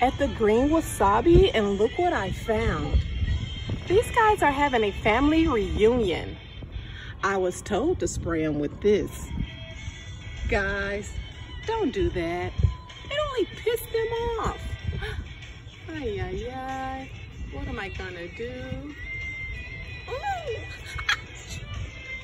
at the green wasabi and look what I found. These guys are having a family reunion. I was told to spray them with this. Guys, don't do that. It only pissed them off. Ay, ay, ay. What am I gonna do? Ooh,